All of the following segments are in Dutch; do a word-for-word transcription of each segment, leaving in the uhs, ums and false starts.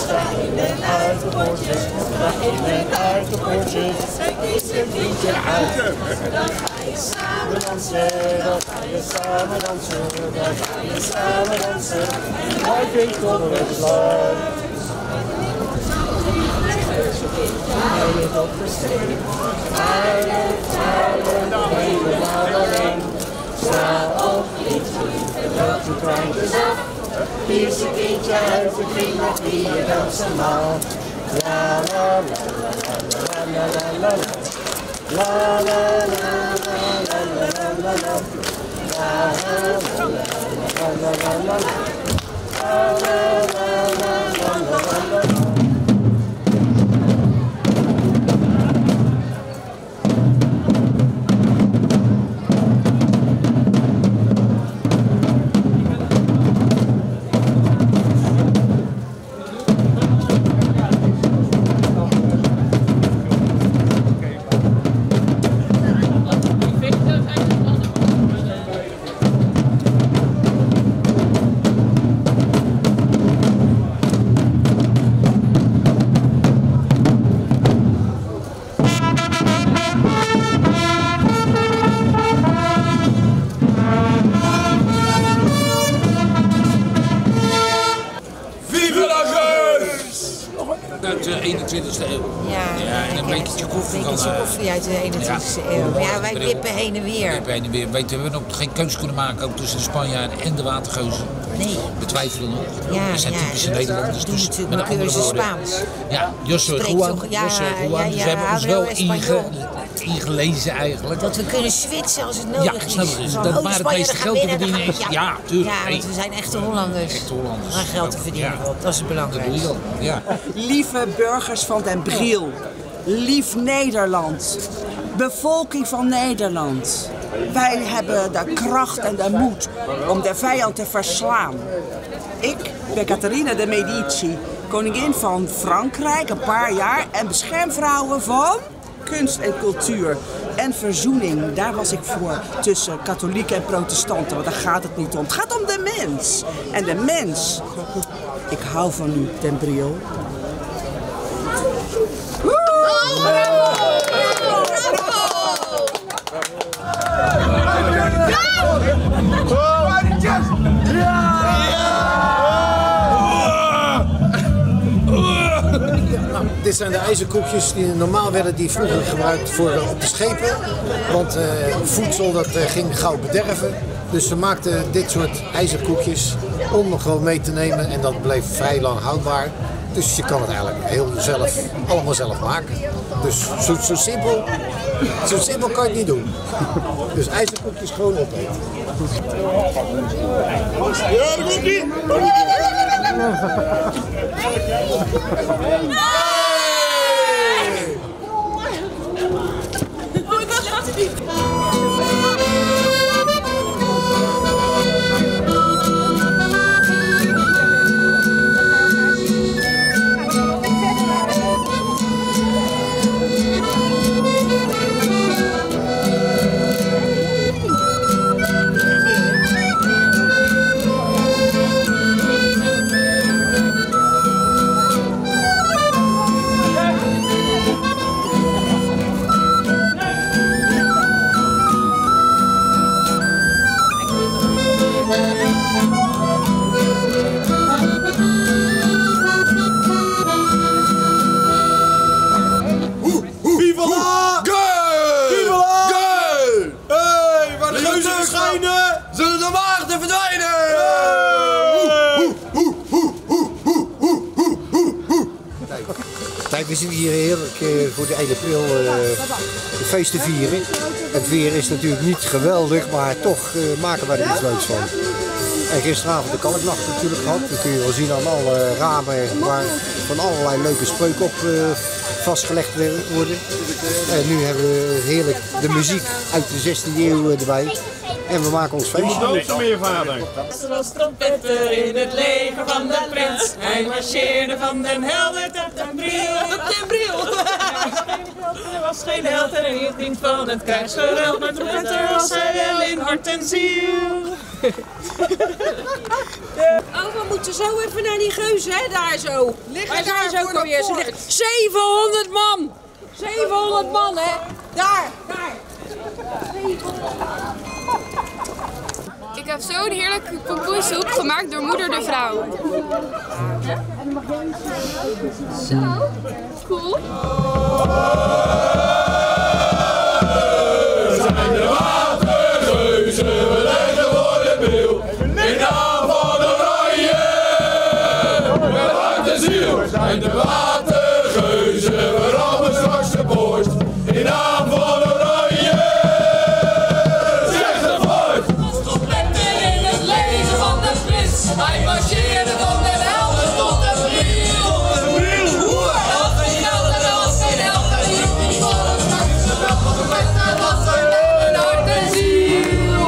sta in en uit de poortjes, sta in en uit de poortjes. Kijk eens een liedje uit. Dan ga je samen dansen, dan ga je samen dansen, dan ga je samen dansen. En hij klinkt onder het sluit. Hij ligt op de steen, hij ligt huilend helemaal alleen. Sta op, liedje, en loop de treintjes af. Hier is een kindje uit de kring met wie je dansen mag. La la la la la la la la. La la la la la la la la. La la la la la la la. La la la la la la la. Uit de eenentwintigste eeuw. Ja, ja en een bekertje koffie. Een bekertje koffie uit de eenentwintigste ja, eeuw. Ja, wij wippen heen en weer. We wippen heen en weer. Weet, we hebben ook geen keus kunnen maken ook tussen de Spanjaarden en de watergeuzen. Nee. We twijfelen nog. Ja, we zijn ja, typische Nederlanders. doen Dus natuurlijk met maar andere keuze woorden. Spaans. Ja, Josso Juan. Ja, Josso Juan. ja, Dus ja, we hebben ons wel inge, Espanol. ingelezen eigenlijk. Dat we kunnen switchen als het nodig ja, is. snap je. Van, Dat oh, waar het Spanje, meeste dan geld gaan te we verdienen is. ja, Ja, tuurlijk. Ja, want we zijn echte Hollanders. Echte Hollanders. Waar geld te verdienen ja. valt. Dat is het belangrijkste. Dat doe je dan. Ja. Lieve burgers van Den Briel, lief Nederland, bevolking van Nederland. Wij hebben de kracht en de moed om de vijand te verslaan. Ik ben Catharina de Medici, koningin van Frankrijk een paar jaar en beschermvrouwen van kunst en cultuur. En verzoening, daar was ik voor tussen katholieken en protestanten, want daar gaat het niet om. Het gaat om de mens. En de mens, ik hou van u, Den Briel. Dit zijn de ijzerkoekjes die normaal werden die vroeger gebruikt voor op de schepen. Want uh, voedsel dat uh, ging gauw bederven. Dus ze maakten dit soort ijzerkoekjes om nog gewoon mee te nemen en dat bleef vrij lang houdbaar. Dus je kan het eigenlijk heel zelf, allemaal zelf maken. Dus zo, zo, simpel, zo simpel kan je het niet doen. Dus ijzerkoekjes gewoon opeten. Ja, dat komt niet! Oh, ik was laatst niet. We zitten hier heerlijk uh, voor de één april uh, de feest te vieren. Het weer is natuurlijk niet geweldig, maar toch uh, maken wij er iets leuks van. En gisteravond de kalknacht natuurlijk gehad. Dat kun je wel zien aan alle ramen waar van allerlei leuke spreuken op uh, vastgelegd worden. En nu hebben we heerlijk de muziek uit de zestiende eeuw erbij. En we maken ons feestje. Nog meer, vader. Er was trompetter in het leger van de prins. Hij marcheerde van den Helder tot den Briel. Tot den Briel. Hij was geen held en hij hield niet van het krijgsgeweld. Maar trompetter was hij wel in hart en ziel. Oh, we moeten zo even naar die geuzen, hè, daar zo. Waar zijn ze ook alweer? Ze liggen zevenhonderd man! zevenhonderd man, hè? Daar, daar. Ik heb zo'n heerlijke pompoensoep gemaakt door moeder de vrouw. Zo, cool. We zijn de watergeuzen, we leggen voor de bril. In naam van Oranje, met hart en ziel. We zijn de watergeuzen, we rammen straks de borst. In naam van Oranje, zeg het voort. Stopletten in het leger van de prins. Hij marcheerde van den helden tot de bril. Tot de bril. Dat was geen held en dat was geen held. En hield niet voor het straks de wel van de pet. En was zijn leven, hart en ziel.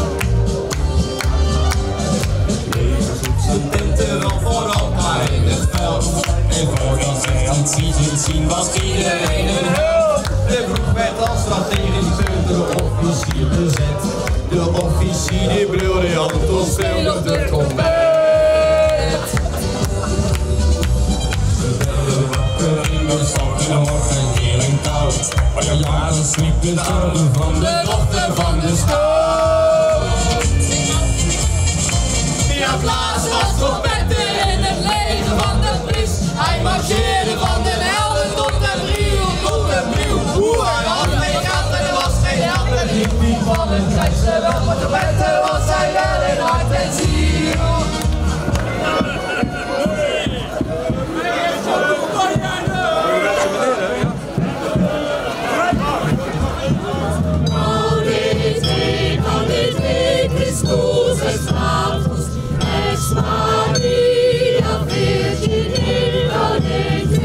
Jezus doet zijn tenten al vooral maar in het veld. En voordat zij aan het zien, zien was iedereen een held. De broek werd als strategisch punt door de officier bezet. De officier die briljant ons speelde op de trompet. We werden wakker in de stad en morgen heel en koud. Maar de jaren sliep in de armen van de dochter van de stad. Ja, Klaas was trompetter in het leger van de prins. Hij marcheerde van den helden tot de bril, tot de bril. Hoe hij had geen geld en er was geen held. En hield niet van het krijgste wel, maar trompetter was hij wel in hart en ziel. Gaudete, gaudete, Christus es natus, ex Maria Virgine, gaudete.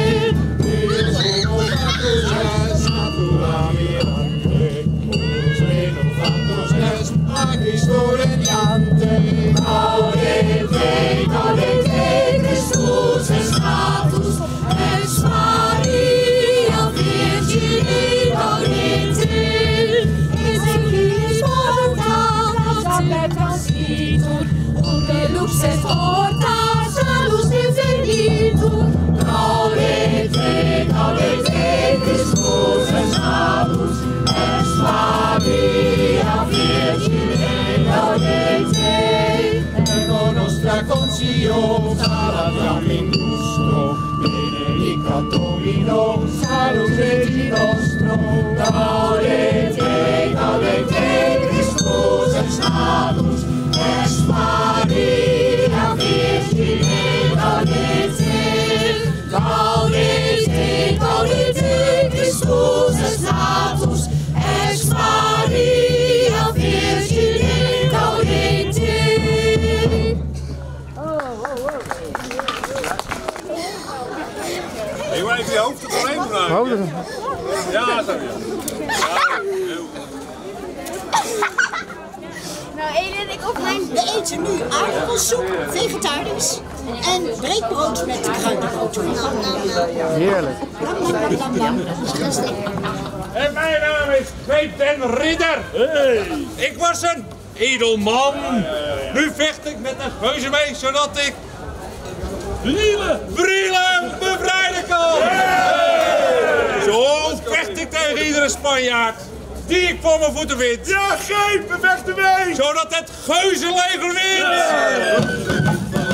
Gaudete, gaudete, Christus es natus, ex Maria Virgine, gaudete. Ezequiel porta, sapet ancitur, unde lux est horta, salus infinitur. Gaudete, gaudete, Christus es natus, ex Maria Virgine, gaudete. Ego nostra conscio, salatiam in gusto, benedicat Domino, salus Regi nostro. Gaudete, gaudete, Christus es natus, ex Maria Virgine, gaudete. Gaudete, gaudete, Christus es natus, ex Maria Virgine, gaudete. Je wil even je hoofd er doorheen doen. Ja, zo ja. Nou, Elin, ik ook mijn... We eten nu aardappelsoep, vegetarisch. En breekbrood met kruidenboter. Heerlijk. En mijn naam is Kweep den Ridder. Hey. Ik was een edelman. Nu vecht ik met een geuze mee, zodat ik... Brielen! Brielen bevrijden kan! Hey. Zo vecht ik tegen iedere Spanjaard die ik voor mijn voeten vind. Ja, geef, we vechten mee! Zodat het geuzenleger wint! Hey.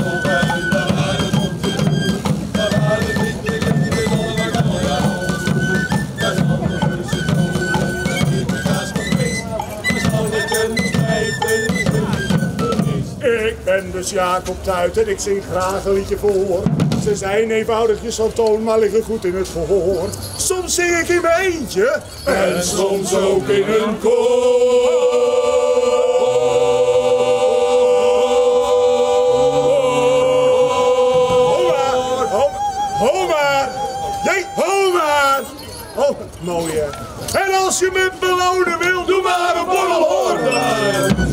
Ik ben dus Jacob Tuit en ik zing graag een liedje voor. Ze zijn eenvoudigjes van toon, maar liggen goed in het gehoor. Soms zing ik in mijn eentje en soms ook in een koor. Ho maar, ho maar, jee, ho maar. Oh, mooi hè. En als je me belonen wil, doe maar een borrelhoorn.